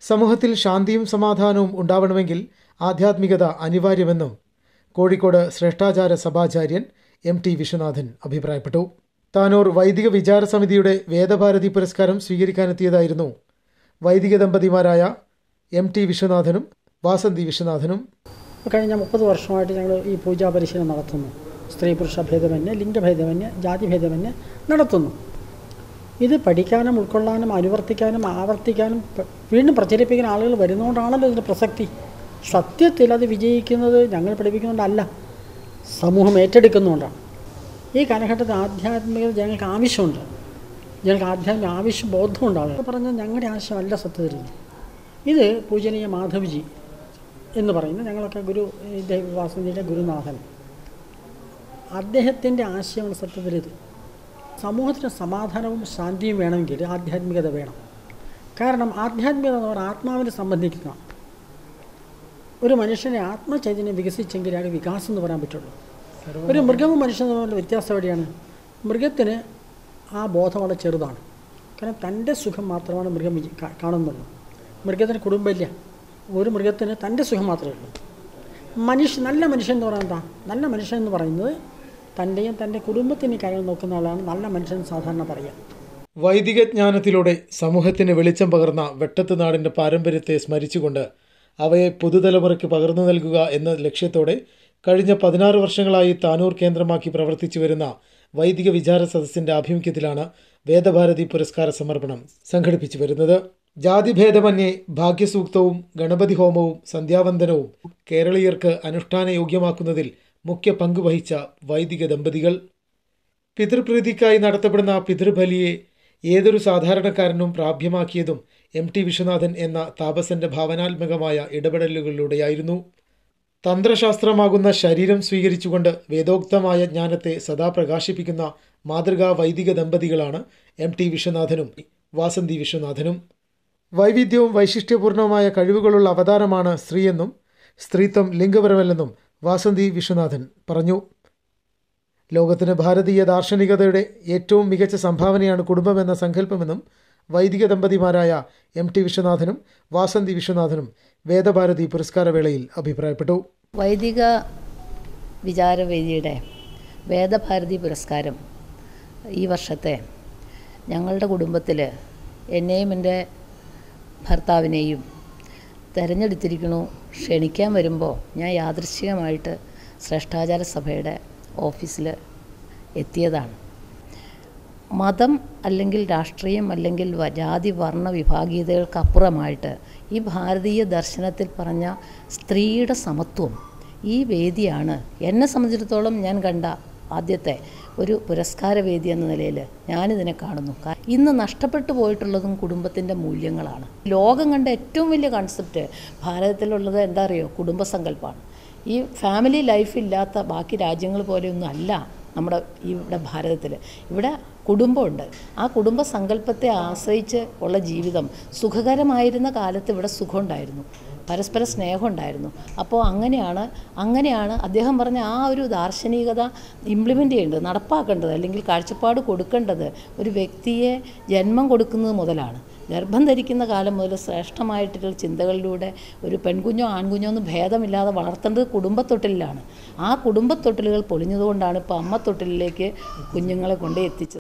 സമൂഹത്തിൽ ശാന്തിയും സമാധാനവും ഉണ്ടാവണമെങ്കിൽ ആധ്യാത്മികത അനിവാര്യമെന്നും കോഴിക്കോട് ശ്രേഷ്ഠാചാര സഭാചാര്യൻ MT വിശ്വനാഥൻ അഭിപ്രായപ്പെട്ടു. താനൂർ വൈദിക വിചാര സമിതിയുടെ വേദഭാരതി പുരസ്കാരം സ്വീകരിക്കാനെത്തിയതായിരുന്നു വൈദിക ദമ്പതിമാരായ MT വിശ്വനാഥനും വാസന്തി വിശ്വനാഥനും. കഴിഞ്ഞ 30 വർഷമായിട്ട് ഞങ്ങൾ ഈ പൂജാ പരിശീലനം നടത്തുന്നു. സ്ത്രീ പുരുഷ ഭേദമന്യേ, ലിംഗഭേദമന്യേ, ജാതിഭേദമന്യേ നടത്തുന്നു. ഇത് പഠിക്കാനും ഉൾക്കൊള്ളാനും അനുവർത്തിക്കാനും ആവർത്തിക്കാനും വീണ്ടും പ്രചരിപ്പിക്കുന്ന ആളുകൾ വരുന്നതുകൊണ്ടാണല്ലോ ഇതിൻ്റെ പ്രസക്തി. സത്യത്തിൽ അത് വിജയിക്കുന്നത് ഞങ്ങൾ പഠിപ്പിക്കുന്നുകൊണ്ടല്ല, സമൂഹം ഏറ്റെടുക്കുന്നുകൊണ്ടാണ്. ഈ കാലഘട്ടത്തിൽ ആധ്യാത്മികത ഞങ്ങൾക്ക് ആവശ്യമുണ്ട്. ഞങ്ങൾക്ക് ആധ്യാത്മിക ആവശ്യം ബോധമുണ്ടാകും. പറഞ്ഞാൽ ഞങ്ങളുടെ ആവശ്യമല്ല സത്യത്തിൽ. ഇത് പൂജനീയ മാധവ്ജി എന്ന് പറയുന്ന ഞങ്ങളൊക്കെ വാസന്തിയുടെ ഗുരുനാഥൻ, അദ്ദേഹത്തിൻ്റെ ആശയമാണ് സത്യത്തിൽ ഇത്. സമൂഹത്തിന് സമാധാനവും ശാന്തിയും വേണമെങ്കിൽ ആധ്യാത്മികത വേണം. കാരണം ആധ്യാത്മികത എന്ന് പറഞ്ഞാൽ ആത്മാവിനെ സംബന്ധിക്കുന്ന ഒരു മനുഷ്യനെ ആത്മചൈതന്യം വികസിച്ചെങ്കിലാണ് വികാസം എന്ന് പറയാൻ പറ്റുള്ളൂ. ഒരു മൃഗവും മനുഷ്യനും തമ്മിലുള്ള വ്യത്യാസം എവിടെയാണ്? മൃഗത്തിന് ആ ബോധം വളരെ ചെറുതാണ്. കാരണം തൻ്റെ സുഖം മാത്രമാണ് മൃഗം കാണുന്നുള്ളൂ. മൃഗത്തിന് കുടുംബമില്ല. ഒരു മൃഗത്തിന് തൻ്റെ സുഖം മാത്രമേ ഉള്ളൂ. നല്ല മനുഷ്യൻ എന്ന് പറയുന്നത് എന്താ? നല്ല മനുഷ്യൻ എന്ന് പറയുന്നത് തൻ്റെയും തൻ്റെ കുടുംബത്തിൻ്റെ കാര്യങ്ങൾ നോക്കുന്ന ആളാണ് നല്ല മനുഷ്യൻ സാധാരണ പറയുക. വൈദിക ജ്ഞാനത്തിലൂടെ സമൂഹത്തിന് വെളിച്ചം പകർന്ന വെട്ടത്ത് നാടിൻ്റെ പാരമ്പര്യത്തെ സ്മരിച്ചുകൊണ്ട് അവയെ പുതുതലമുറയ്ക്ക് പകർന്നു നൽകുക എന്ന ലക്ഷ്യത്തോടെ കഴിഞ്ഞ 16 വർഷങ്ങളായി താനൂർ കേന്ദ്രമാക്കി പ്രവർത്തിച്ചു വരുന്ന വൈദിക വിചാര സദസ്സിൻ്റെ ആഭിമുഖ്യത്തിലാണ് വേദഭാരതി പുരസ്കാര സമർപ്പണം സംഘടിപ്പിച്ചു വരുന്നത്. ജാതിഭേദമന്യേ ഭാഗ്യസൂക്തവും ഗണപതി ഹോമവും സന്ധ്യാവന്ദനവും കേരളീയർക്ക് അനുഷ്ഠാനയോഗ്യമാക്കുന്നതിൽ മുഖ്യ പങ്കുവഹിച്ച വൈദിക ദമ്പതികൾ. പിതൃപ്രീതിക്കായി നടത്തപ്പെടുന്ന പിതൃബലിയെ ഏതൊരു സാധാരണക്കാരനും പ്രാപ്യമാക്കിയതും MT വിശ്വനാഥൻ എന്ന താപസന്റെ ഭാവനാത്മകമായ ഇടപെടലുകളിലൂടെയായിരുന്നു. തന്ത്രശാസ്ത്രമാകുന്ന ശരീരം സ്വീകരിച്ചുകൊണ്ട് വേദോക്തമായ ജ്ഞാനത്തെ സദാ പ്രകാശിപ്പിക്കുന്ന മാതൃകാ വൈദിക ദമ്പതികളാണ് MT വിശ്വനാഥനും വാസന്തി വിശ്വനാഥനും. വൈവിധ്യവും വൈശിഷ്ട്യപൂർണവുമായ കഴിവുകളുള്ള അവതാരമാണ് സ്ത്രീയെന്നും സ്ത്രീത്വം ലിംഗപരമല്ലെന്നും വാസന്തി വിശ്വനാഥൻ പറഞ്ഞു. ലോകത്തിന് ഭാരതീയ ദാർശനികതയുടെ ഏറ്റവും മികച്ച സംഭാവനയാണ് കുടുംബമെന്ന സങ്കല്പമെന്നും വൈദിക ദമ്പതിമാരായ MT വിശ്വനാഥനും വാസന്തി വിശ്വനാഥനും വേദഭാരതി പുരസ്കാരവേളയിൽ അഭിപ്രായപ്പെട്ടു. വൈദിക വിചാരവേദിയുടെ വേദഭാരതി പുരസ്കാരം ഈ വർഷത്തെ ഞങ്ങളുടെ കുടുംബത്തിൽ എന്നെയും എൻ്റെ ഭർത്താവിനെയും തിരഞ്ഞെടുത്തിരിക്കണു. ക്ഷണിക്കാൻ വരുമ്പോൾ ഞാൻ യാദൃശ്ചികമായിട്ട് ശ്രേഷ്ഠാചാര സഭയുടെ ഓഫീസിൽ എത്തിയതാണ്. മതം അല്ലെങ്കിൽ രാഷ്ട്രീയം അല്ലെങ്കിൽ ജാതി വർണ്ണ വിഭാഗീയതകൾക്കപ്പുറമായിട്ട് ഈ ഭാരതീയ ദർശനത്തിൽ പറഞ്ഞ സ്ത്രീയുടെ സമത്വം ഈ വേദിയാണ് എന്നെ സംബന്ധിച്ചിടത്തോളം ഞാൻ കണ്ട ആദ്യത്തെ ഒരു പുരസ്കാര വേദി എന്ന നിലയിൽ ഞാനിതിനെ കാണുന്നു. ഇന്ന് നഷ്ടപ്പെട്ടു പോയിട്ടുള്ളതും കുടുംബത്തിൻ്റെ മൂല്യങ്ങളാണ്. ലോകം കണ്ട ഏറ്റവും വലിയ കോൺസെപ്റ്റ് ഭാരതത്തിലുള്ളത് എന്താ അറിയോ? കുടുംബസങ്കല്പമാണ്. ഈ ഫാമിലി ലൈഫ് ഇല്ലാത്ത ബാക്കി രാജ്യങ്ങൾ പോലെയൊന്നും അല്ല നമ്മുടെ ഇവിടെ ഭാരതത്തിൽ. ഇവിടെ കുടുംബമുണ്ട്. ആ കുടുംബ സങ്കല്പത്തെ ആശ്രയിച്ച് ഉള്ള ജീവിതം സുഖകരമായിരുന്ന കാലത്ത് ഇവിടെ സുഖമുണ്ടായിരുന്നു, പരസ്പര സ്നേഹം ഉണ്ടായിരുന്നു. അപ്പോൾ അങ്ങനെയാണ് അദ്ദേഹം പറഞ്ഞ ആ ഒരു ദാർശനികത ഇംപ്ലിമെൻ്റ് ചെയ്യേണ്ടത്, നടപ്പാക്കേണ്ടത്, അല്ലെങ്കിൽ കാഴ്ചപ്പാട് കൊടുക്കേണ്ടത് ഒരു വ്യക്തിയെ ജന്മം കൊടുക്കുന്നത് മുതലാണ്. ഗർഭം ധരിക്കുന്ന കാലം മുതൽ ശ്രേഷ്ഠമായിട്ടുള്ള ചിന്തകളിലൂടെ ഒരു പെൺകുഞ്ഞോ ആൺകുഞ്ഞോ ഒന്നും ഭേദമില്ലാതെ വളർത്തേണ്ടത് കുടുംബത്തൊട്ടിലാണ്. ആ കുടുംബത്തൊട്ടിലുകൾ പൊളിഞ്ഞതുകൊണ്ടാണ് ഇപ്പോൾ അമ്മത്തൊട്ടിലേക്ക് കുഞ്ഞുങ്ങളെ കൊണ്ട് എത്തിച്ചത്.